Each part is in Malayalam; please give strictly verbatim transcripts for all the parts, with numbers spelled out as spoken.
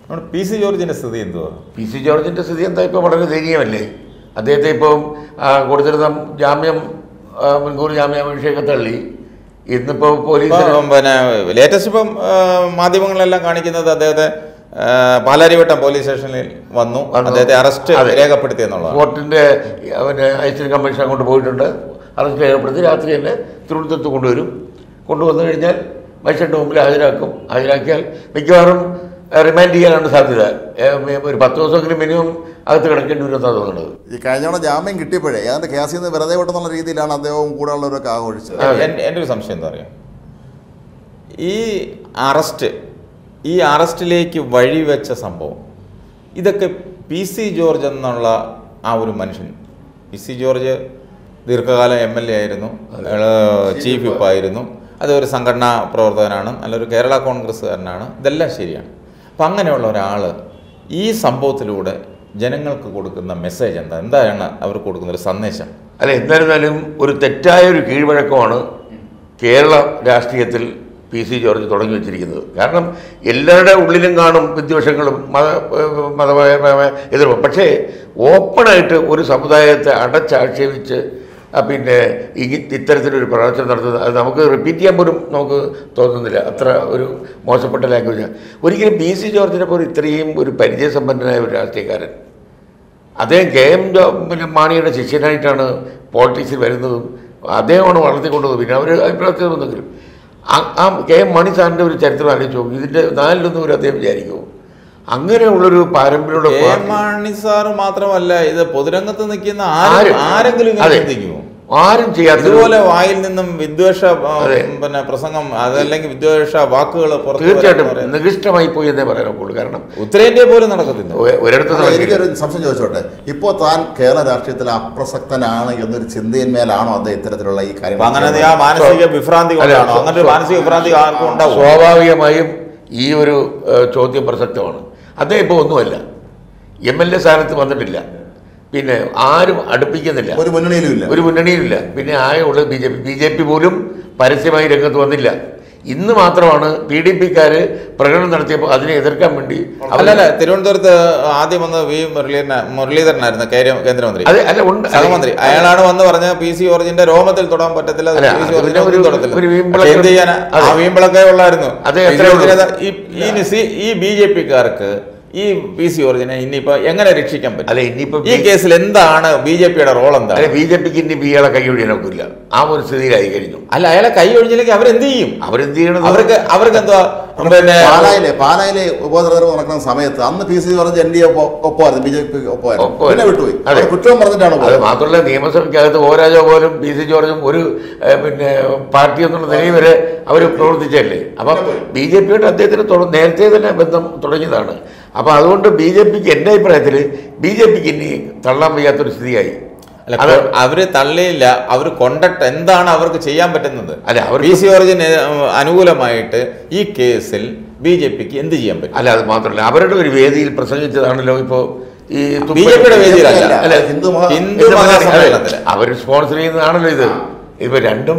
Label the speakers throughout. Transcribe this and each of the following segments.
Speaker 1: പി സി ജോർജിൻ്റെ സ്ഥിതി എന്തുവാ?
Speaker 2: പി സി ജോർജിൻ്റെ സ്ഥിതി എന്താ? ഇപ്പോൾ വളരെ ദയനീയമല്ലേ. അദ്ദേഹത്തെ ഇപ്പം കൊടുത്തിരുന്ന ജാമ്യം, മുൻകൂർ ജാമ്യാപേക്ഷയൊക്കെ തള്ളി. ഇന്നിപ്പോൾ പോലീസ്
Speaker 1: പിന്നെ ലേറ്റസ്റ്റ് ഇപ്പം മാധ്യമങ്ങളെല്ലാം കാണിക്കുന്നത് അദ്ദേഹത്തെ പാലാരിവട്ടം പോലീസ് സ്റ്റേഷനിൽ വന്നു, അദ്ദേഹത്തെ അറസ്റ്റ് രേഖപ്പെടുത്തി എന്നുള്ളത്.
Speaker 2: കോർട്ടിൻ്റെ പിന്നെ അസിസ്റ്റന്റ് കമ്മീഷൻ അങ്ങോട്ട് പോയിട്ടുണ്ട്, അറസ്റ്റ് രേഖപ്പെടുത്തി രാത്രി തന്നെ തിരുവനന്തപുരത്ത് കൊണ്ടുവരും. കൊണ്ടുവന്നു കഴിഞ്ഞാൽ മജിസ്ട്രേറ്റിൻ്റെ മുമ്പിൽ ഹാജരാക്കും. ഹാജരാക്കിയാൽ മിക്കവാറും റിമാൻഡ് ചെയ്യാനാണ് സാധ്യത. ഒരു പത്ത് ദിവസമെങ്കിലും മിനിമം അകത്ത് കിടക്കേണ്ടി വരുമെന്നാണ് തോന്നുന്നത്.
Speaker 3: ഈ കഴിഞ്ഞ ജാമ്യം കിട്ടിയപ്പോഴേ അതിൻ്റെ കേസിൽ നിന്ന് വെറുതെ വിട്ടെന്നുള്ള രീതിയിലാണ് അദ്ദേഹവും കൂടെ ഉള്ളവരൊക്കെ ആഘോഷിച്ചത്.
Speaker 1: എൻ്റെ ഒരു സംശയം എന്താ പറയുക, ഈ അറസ്റ്റ് ഈ അറസ്റ്റിലേക്ക് വഴിവെച്ച സംഭവം ഇതൊക്കെ പി സി ജോർജ് എന്നുള്ള ആ ഒരു മനുഷ്യൻ, പി സി ജോർജ് ദീർഘകാലം എം എൽ എ ആയിരുന്നു, ചീഫ് വിപ്പ് ആയിരുന്നു, അതൊരു സംഘടനാ പ്രവർത്തകനാണ്, നല്ലൊരു കേരള കോൺഗ്രസ്സുകാരനാണ്, ഇതെല്ലാം ശരിയാണ്. അപ്പം അങ്ങനെയുള്ള ഒരാൾ ഈ സംഭവത്തിലൂടെ ജനങ്ങൾക്ക് കൊടുക്കുന്ന മെസ്സേജ് എന്താ? എന്താണ് അവർ കൊടുക്കുന്ന ഒരു സന്ദേശം?
Speaker 2: അല്ല, എന്തായിരുന്നാലും ഒരു തെറ്റായ ഒരു കീഴ്വഴക്കമാണ് കേരള രാഷ്ട്രീയത്തിൽ പി സി ജോർജ് തുടങ്ങി വെച്ചിരിക്കുന്നത്. കാരണം എല്ലാവരുടെ ഉള്ളിലും കാണും വിദ്വേഷങ്ങളും മത മതപരമായ എതിർപ്പ്. പക്ഷേ ഓപ്പണായിട്ട് ഒരു സമുദായത്തെ അടച്ചാക്ഷേപിച്ച് പിന്നെ ഈ ഇത്തരത്തിലൊരു പ്രവർത്തനം നടത്തുന്നത് അത് നമുക്ക് റിപ്പീറ്റ് ചെയ്യാൻ പോലും നമുക്ക് തോന്നുന്നില്ല. അത്ര ഒരു മോശപ്പെട്ട ലാംഗ്വേജാണ്. ഒരിക്കലും പി സി ജോർജിനെ പോലും ഇത്രയും ഒരു പരിചയസമ്പന്നനായ ഒരു രാഷ്ട്രീയക്കാരൻ, അദ്ദേഹം കെ എം പിന്നെ മാണിയുടെ ശിഷ്യനായിട്ടാണ് പോളിറ്റിക്സിൽ വരുന്നതും അദ്ദേഹമാണ് വളർത്തിക്കൊണ്ടത്. പിന്നെ അവർ അഭിപ്രായത്തിൽ വന്നെങ്കിലും ആ കെ എം മണി സാറിൻ്റെ ഒരു ചരിത്രം ആലോചിച്ച് നോക്കും. ഇതിൻ്റെ നാലിലൊന്നും ഒരു അദ്ദേഹം വിചാരിക്കുമോ? അങ്ങനെയുള്ളൊരു പാരമ്പര്യമുള്ള
Speaker 1: കെ എം മണി സാറ് മാത്രമല്ല, ഇത് പൊതുരംഗത്ത് നിൽക്കുന്ന ആരെങ്കിലും ചിന്തിക്കുമോ?
Speaker 2: ആരും ചെയ്യാത്ത
Speaker 1: ഇതുപോലെ വായിൽ നിന്നും വിദ്വേഷ പിന്നെ പ്രസംഗം അതല്ലെങ്കിൽ വിദ്വേഷ വാക്കുകൾ
Speaker 2: തീർച്ചയായിട്ടും നികൃഷ്ടമായി പോയി എന്നേ പറയാനൊക്കുള്ളൂ. കാരണം
Speaker 1: ഉത്തരേന്ത്യ പോലും നടക്കത്തില്ല.
Speaker 2: ഒരിടത്തും
Speaker 3: എനിക്കൊരു സംശയം ചോദിച്ചോട്ടെ, ഇപ്പോൾ താൻ കേരള രാഷ്ട്രീയത്തിൽ അപ്രസക്തനാണ് എന്നൊരു ചിന്തയിന്മേലാണോ അദ്ദേഹം ഇത്തരത്തിലുള്ള ഈ കാര്യം?
Speaker 1: അങ്ങനെ ആ മാനസിക വിഭ്രാന്തി കൊണ്ടാണോ? അങ്ങനെ മാനസിക വിഭ്രാന്തി ആർക്കും ഉണ്ടാവും.
Speaker 2: സ്വാഭാവികമായും ഈ ഒരു ചോദ്യം പ്രസക്തമാണ്. അദ്ദേഹം ഇപ്പോൾ ഒന്നുമല്ല, എം എൽ എ സ്ഥാനത്ത് വന്നിട്ടില്ല, പിന്നെ ആരും അടുപ്പിക്കുന്നില്ല,
Speaker 3: ഒരു മുന്നണിയിലുമില്ല
Speaker 2: ഒരു മുന്നണിയിലില്ല പിന്നെ ആകെയുള്ളത് B J P B J P പോലും പരസ്യമായി രംഗത്ത് വന്നില്ല. ഇന്ന് മാത്രമാണ് പി ഡി പിക്കാര് പ്രകടനം നടത്തിയപ്പോൾ അതിനെ എതിർക്കാൻ വേണ്ടി.
Speaker 1: അല്ലല്ല, തിരുവനന്തപുരത്ത് ആദ്യം വന്ന് വി മുരളീധരൻ മുരളീധരനായിരുന്നു കേന്ദ്രമന്ത്രി,
Speaker 2: അതെ അല്ല ഉണ്ട്
Speaker 1: സഹമന്ത്രി. അയാളാണ് വന്ന് പറഞ്ഞ പി സി ജോർജിന്റെ രോമത്തിൽ തൊടാൻ പറ്റത്തില്ല, എന്ത് ചെയ്യാനാ? ആ വീമ്പിളൊക്കെ ഉള്ളായിരുന്നു. ഈ ബി ജെ പിക്കാർക്ക് ഈ പി സി ജോർജിനെ ഇനിയിപ്പോ എങ്ങനെ രക്ഷിക്കാൻ പറ്റും?
Speaker 2: അല്ലെ ഇനിയിപ്പോ
Speaker 1: ഈ കേസിൽ എന്താണ് ബി ജെ പിയുടെ റോൾ? എന്താ?
Speaker 2: ബി ജെ പിക്ക് ഇനി ഇയാളെ കൈ ഒഴിയാനൊക്കില്ല, ആ ഒരു സ്ഥിതിയിലായി കഴിഞ്ഞു.
Speaker 1: അല്ല, അയാളെ കൈ ഒഴിഞ്ഞില്ലെങ്കിൽ അവരെന്ത് ചെയ്യും?
Speaker 2: അവരെന്ത് ചെയ്യണം?
Speaker 1: അവർക്ക് അവർക്ക് എന്തുവാ? പിന്നെ
Speaker 3: പാലായിലെ പാലായിലെ ഉപതെരഞ്ഞെടുപ്പ് നടക്കുന്ന സമയത്ത് അന്ന് P C George N D A ഒപ്പമായിരുന്നു, ബി ജെ പി ഒപ്പമായിരുന്നു, പിന്നെ വിട്ടുപോയി. അതെ, കുറ്റം പറഞ്ഞിട്ടാണ്. അത്
Speaker 2: മാത്രമല്ല നിയമസഭയ്ക്കകത്ത് ഓ രാജോ പോലും പി സി ജോർജും ഒരു പിന്നെ പാർട്ടി എന്നുള്ള നിലയിൽ വരെ അവർ പ്രവർത്തിച്ചല്ലേ. അപ്പം ബി ജെ പിയോട് അദ്ദേഹത്തിന് നേരത്തെ തന്നെ ബന്ധം തുടങ്ങിയതാണ്. അപ്പം അതുകൊണ്ട് ബി ജെ പിക്ക് എൻ്റെ അഭിപ്രായത്തിൽ ബി ജെ പിക്ക് ഇനി തള്ളാൻ വയ്യാത്തൊരു സ്ഥിതിയായി.
Speaker 1: അല്ല, അവര് തള്ളിയില്ല, അവർ കൊണ്ടിട്ട് എന്താണ് അവർക്ക് ചെയ്യാൻ പറ്റുന്നത്?
Speaker 2: അല്ല, അവർ
Speaker 1: പി സി ജോർജിന് അനുകൂലമായിട്ട് ഈ കേസിൽ ബി ജെ പിക്ക് എന്ത് ചെയ്യാൻ പറ്റും?
Speaker 2: അല്ല, അത് മാത്രമല്ല അവരുടെ ഒരു വേദിയിൽ പ്രസംഗിച്ചതാണല്ലോ ഇപ്പോൾ ഈ
Speaker 1: ബി ജെ പിയുടെ വേദിയിലല്ല,
Speaker 2: അല്ല
Speaker 1: ഹിന്ദു മഹാസമ്മേളനത്തിൽ
Speaker 2: അവർ സ്പോൺസർ ചെയ്യുന്നതാണല്ലോ ഇത്. ഇപ്പൊ രണ്ടും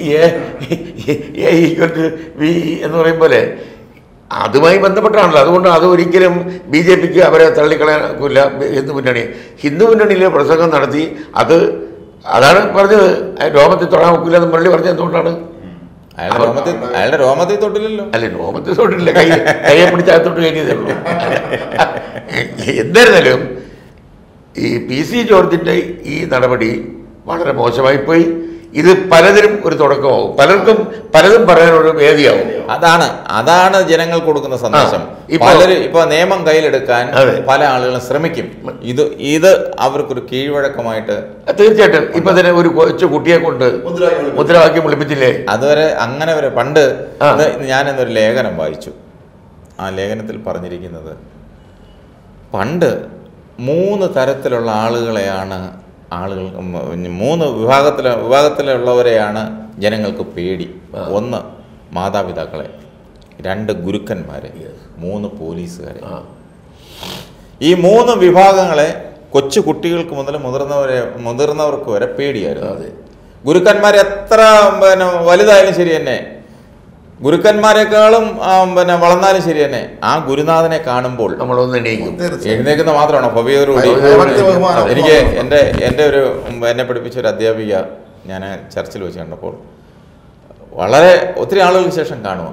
Speaker 2: വി എന്ന് പറയും പോലെ അതുമായി ബന്ധപ്പെട്ടാണല്ലോ. അതുകൊണ്ട് അത് ഒരിക്കലും ബി ജെ പിക്ക് അവരെ തള്ളിക്കളയാനില്ല. ഹിന്ദു മുന്നണി ഹിന്ദു മുന്നണിയിലെ പ്രസംഗം നടത്തി അത് അതാണ് പറഞ്ഞത്, രോമത്തിൽ തൊടാൻ ഒക്കില്ല എന്ന് മുരളി പറഞ്ഞത് എന്തുകൊണ്ടാണ്?
Speaker 1: അയാളുടെ രോമത്തിൽ തൊട്ടില്ലല്ലോ.
Speaker 2: അല്ല, രോമത്തിൽ തൊട്ടില്ല, കൈ കയ്യെ പിടിച്ചകത്തോട്ട് കഴിഞ്ഞതേ ഉള്ളൂ. എന്തായിരുന്നാലും ഈ പി സി ജോർജിൻ്റെ ഈ നടപടി വളരെ മോശമായിപ്പോയി. ഇത് പലതിനും ഒരു തുടക്കമാവും, പലർക്കും പലതും പറയാനൊരു വേദിയാവും.
Speaker 1: അതാണ് അതാണ് ജനങ്ങൾ കൊടുക്കുന്ന സന്ദേശം. പലരും ഇപ്പൊ നിയമം കയ്യിലെടുക്കാൻ പല ആളുകളും ശ്രമിക്കും. ഇത് ഇത് അവർക്കൊരു കീഴ്വഴക്കമായിട്ട്
Speaker 2: തീർച്ചയായിട്ടും ഇപ്പൊ തന്നെ ഒരു കൊച്ചു കുട്ടിയെ കൊണ്ട് മുദ്രാവാക്യം വിളിപ്പിച്ചില്ലേ?
Speaker 1: അതുവരെ അങ്ങനെ വരെ പണ്ട് ഞാനെന്നൊരു ലേഖനം വായിച്ചു. ആ ലേഖനത്തിൽ പറഞ്ഞിരിക്കുന്നത് പണ്ട് മൂന്ന് തരത്തിലുള്ള ആളുകളെയാണ് ആളുകൾ മൂന്ന് വിഭാഗത്തിലെ വിഭാഗത്തിലുള്ളവരെയാണ് ജനങ്ങൾക്ക് പേടി. ഒന്ന് മാതാപിതാക്കളെ, രണ്ട് ഗുരുക്കന്മാരെ, മൂന്ന് പോലീസുകാരെ. ഈ മൂന്ന് വിഭാഗങ്ങളെ കൊച്ചു കുട്ടികൾക്ക് മുതൽ മുതിർന്നവരെ മുതിർന്നവർക്ക് വരെ പേടിയായിരുന്നു. അതെ, ഗുരുക്കന്മാർ എത്ര പിന്നെ വലുതായാലും ശരി തന്നെ ഗുരുക്കന്മാരെക്കാളും പിന്നെ വളർന്നാലും ശരി തന്നെ ആ ഗുരുനാഥനെ കാണുമ്പോൾ
Speaker 2: നമ്മളൊന്ന് എണീക്കും.
Speaker 1: എഴുന്നേക്കുന്ന മാത്രമാണോ ഭവ്യതയോടുകൂടി. എനിക്ക് എൻ്റെ എൻ്റെ ഒരു എന്നെ പഠിപ്പിച്ച ഒരു അധ്യാപിക ഞാൻ ചർച്ചിൽ വെച്ച് കണ്ടപ്പോൾ വളരെ ഒത്തിരി ആളുകൾക്ക് ശേഷം കാണുക,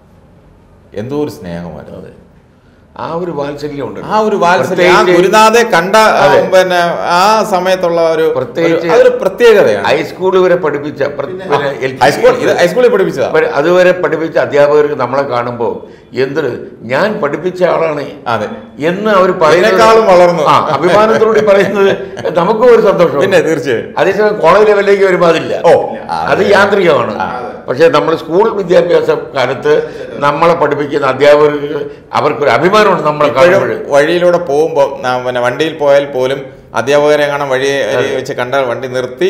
Speaker 1: എന്തോ ഒരു സ്നേഹമായിരുന്നു അത്.
Speaker 2: ആ ഒരു വാത്സല്യമുണ്ട്,
Speaker 1: ആ ഒരു വാത്സല്യം ആ ഗുരുനാഥെ കണ്ട പിന്നെ ആ സമയത്തുള്ള ഒരു പ്രത്യേകിച്ച് അതൊരു പ്രത്യേകതയാണ്.
Speaker 2: ഹൈസ്കൂൾ വരെ പഠിപ്പിച്ച
Speaker 1: ഹൈസ്കൂളിൽ പഠിപ്പിച്ച
Speaker 2: അതുവരെ പഠിപ്പിച്ച അധ്യാപകർക്ക് നമ്മളെ കാണുമ്പോൾ എന്ത് ഞാൻ പഠിപ്പിച്ച ആളാണ്
Speaker 1: അതെ
Speaker 2: എന്ന് അവർ
Speaker 1: പറയുന്നേക്കാളും വളർന്നു
Speaker 2: അഭിമാനത്തോടെ പറയുന്നത് നമുക്കും ഒരു സന്തോഷം.
Speaker 1: പിന്നെ തീർച്ചയായും
Speaker 2: അതേസമയം കോളേജ് ലെവലിലേക്ക് വരുമ്പോൾ അതില്ല. ഓ അത് യാന്ത്രികമാണ്. പക്ഷെ നമ്മൾ സ്കൂൾ വിദ്യാഭ്യാസ കാലത്ത് നമ്മളെ പഠിപ്പിക്കുന്ന അധ്യാപകർക്ക് അവർക്കൊരു അഭിമാനമുണ്ട്. നമ്മളെ കാണുമ്പോൾ
Speaker 1: വഴിയിലൂടെ പോകുമ്പോൾ പിന്നെ വണ്ടിയിൽ പോയാൽ പോലും അധ്യാപകരെ കാണാൻ വഴി വെച്ച് കണ്ടാൽ വണ്ടി നിർത്തി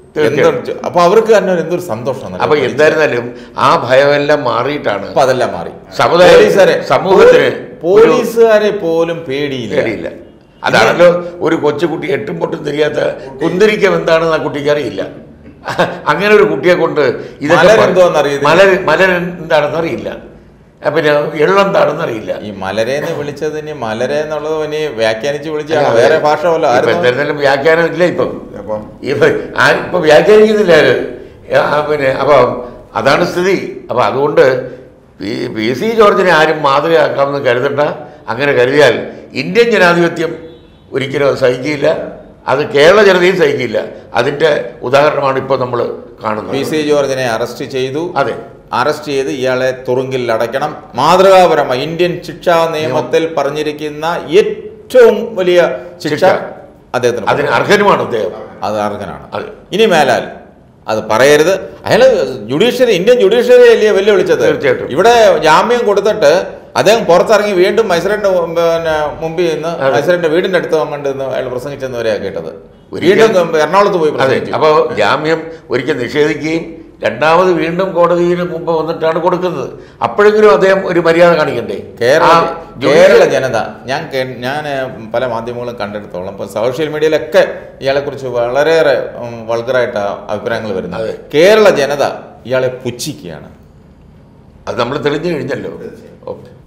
Speaker 1: അപ്പൊ അവർക്ക് തന്നെ എന്തൊരു സന്തോഷം.
Speaker 2: അപ്പൊ എന്തായിരുന്നാലും ആ ഭയമെല്ലാം മാറിയിട്ടാണ്.
Speaker 1: അപ്പൊ അതെല്ലാം മാറി.
Speaker 2: സമുദായ സമൂഹത്തിന്
Speaker 1: പോലീസുകാരെ പോലും പേടിയില്ല
Speaker 2: പേടിയില്ല അതാണല്ലോ ഒരു കൊച്ചുകുട്ടി എട്ടും പൊട്ടും തിരിയാത്ത കുന്തിരിക്കം എന്താണെന്ന് ആ കുട്ടിക്ക് അറിയില്ല. അങ്ങനെ ഒരു കുട്ടിയെ കൊണ്ട് ഇതൊക്കെ മലർ മലർ എന്താണെന്ന് അറിയില്ല, പിന്നെ എള്ളെന്താണെന്ന് അറിയില്ല.
Speaker 1: ഈ മലരേന്ന് വിളിച്ചത് ഇനി മലരെ എന്നുള്ളത് ഇനി വ്യാഖ്യാനിച്ച് വിളിച്ചാണ്, വേറെ ഭാഷ പോലെ
Speaker 2: എന്തായാലും വ്യാഖ്യാനം ഇല്ല ഇപ്പം. ഇപ്പൊ ഇപ്പൊ വ്യാഖ്യാനിക്കുന്നില്ല പിന്നെ. അപ്പം അതാണ് സ്ഥിതി. അപ്പം അതുകൊണ്ട് പി പി സി ജോർജിനെ ആരും മാതൃകയാക്കാമെന്ന് കരുതണ്ട. അങ്ങനെ കരുതിയാൽ ഇന്ത്യൻ ജനാധിപത്യം ഒരിക്കലും സഹിക്കില്ല, അത് കേരള ജനതയും സഹിക്കില്ല. അതിൻ്റെ ഉദാഹരണമാണ് ഇപ്പോൾ നമ്മൾ കാണുന്നത്.
Speaker 1: പി സി ജോർജിനെ അറസ്റ്റ് ചെയ്തു.
Speaker 2: അതെ,
Speaker 1: അറസ്റ്റ് ചെയ്ത് ഇയാളെ തുറുങ്കിൽ അടയ്ക്കണം. മാതൃകാപരമായി ഇന്ത്യൻ ശിക്ഷാ നിയമത്തിൽ പറഞ്ഞിരിക്കുന്ന ഏറ്റവും വലിയ ശിക്ഷ അദ്ദേഹത്തിന്,
Speaker 2: അതിന് അർഹനുമാണ് അദ്ദേഹം,
Speaker 1: അത് അർഹനാണ്. ഇനി മേലാൽ അത് പറയരുത്. അയാൾ ജുഡീഷ്യറി ഇന്ത്യൻ ജുഡീഷ്യറി അല്ലേ വെല്ലുവിളിച്ചത്.
Speaker 2: തീർച്ചയായിട്ടും
Speaker 1: ഇവിടെ ജാമ്യം കൊടുത്തിട്ട് അദ്ദേഹം പുറത്തിറങ്ങി വീണ്ടും മൈസൂരിന്റെ പിന്നെ മുമ്പിൽ നിന്ന് മൈസൂരിന്റെ വീടിന്റെ അടുത്ത് വന്നിട്ട് അയാൾ പ്രസംഗിച്ചെന്ന് വരെയാണ് കേട്ടത്. വീണ്ടും എറണാകുളത്ത് പോയി പ്രസംഗിച്ചു.
Speaker 2: അപ്പോൾ ജാമ്യം ഒരിക്കൽ നിഷേധിക്കുകയും രണ്ടാമത് വീണ്ടും കോടതിയിൽ മുമ്പ് വന്നിട്ടാണ് കൊടുക്കുന്നത്. അപ്പോഴെങ്കിലും അദ്ദേഹം ഒരു മര്യാദ കാണിക്കണ്ടേ?
Speaker 1: കേരള കേരള ജനത ഞാൻ ഞാൻ പല മാധ്യമങ്ങളും കണ്ടെടുത്തോളം ഇപ്പോൾ സോഷ്യൽ മീഡിയയിലൊക്കെ ഇയാളെക്കുറിച്ച് വളരെയേറെ വൾഗറായിട്ട് അഭിപ്രായങ്ങൾ വരുന്നത്. കേരള ജനത ഇയാളെ പുച്ഛിക്കുകയാണ്.
Speaker 2: അത് നമ്മൾ തെളിഞ്ഞു കഴിഞ്ഞല്ലോ. ഓക്കെ.